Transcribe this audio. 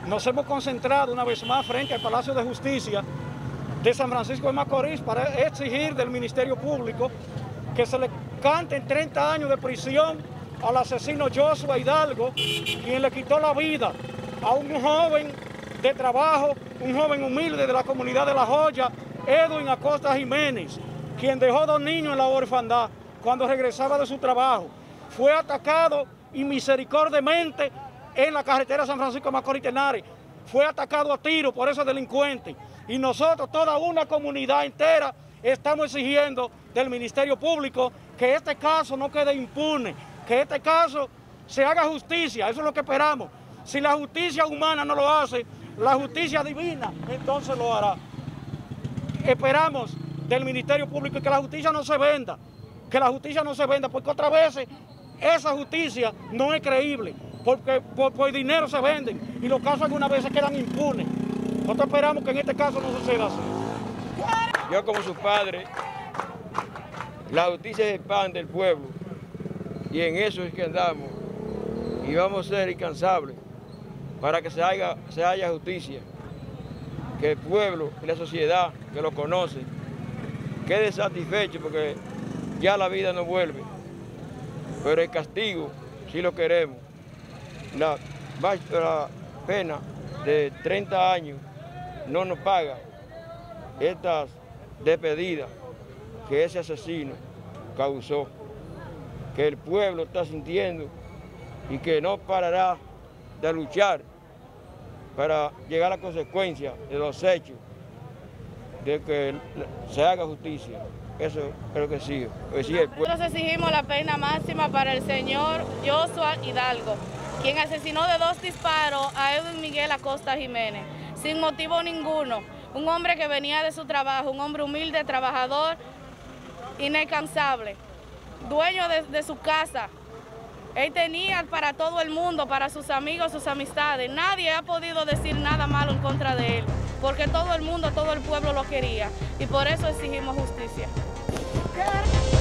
nos hemos concentrado una vez más frente al Palacio de Justicia de San Francisco de Macorís para exigir del Ministerio Público que se le canten 30 años de prisión al asesino Joshua Hidalgo, quien le quitó la vida a un joven de trabajo, un joven humilde de la comunidad de La Joya, Edwin Acosta Jiménez, quien dejó 2 niños en la orfandad cuando regresaba de su trabajo. Fue atacado inmisericordiamente en la carretera San Francisco de Macorís Tenares. Fue atacado a tiro por esos delincuentes. Y nosotros, toda una comunidad entera, estamos exigiendo del Ministerio Público que este caso no quede impune, que este caso se haga justicia. Eso es lo que esperamos. Si la justicia humana no lo hace, la justicia divina entonces lo hará. Esperamos del Ministerio Público que la justicia no se venda, porque otras veces esa justicia no es creíble, porque por dinero se venden y los casos algunas veces quedan impunes. Nosotros esperamos que en este caso no suceda así. Yo como su padre, la justicia es el pan del pueblo y en eso es que andamos y vamos a ser incansables para que se haya justicia, que el pueblo y la sociedad que lo conoce quede satisfecho porque ya la vida no vuelve, pero el castigo sí lo queremos. La pena de 30 años no nos paga estas despedidas que ese asesino causó, que el pueblo está sintiendo y que no parará de luchar para llegar a la consecuencia de los hechos, de que se haga justicia. Eso es lo que sí. Nosotros exigimos la pena máxima para el señor Joshua Hidalgo, quien asesinó de 2 disparos a Edwin Miguel Acosta Jiménez, sin motivo ninguno. Un hombre que venía de su trabajo, un hombre humilde, trabajador, incansable, dueño de su casa. Él tenía para todo el mundo, para sus amigos, sus amistades. Nadie ha podido decir nada malo en contra de él, porque todo el mundo, todo el pueblo lo quería. Y por eso exigimos justicia.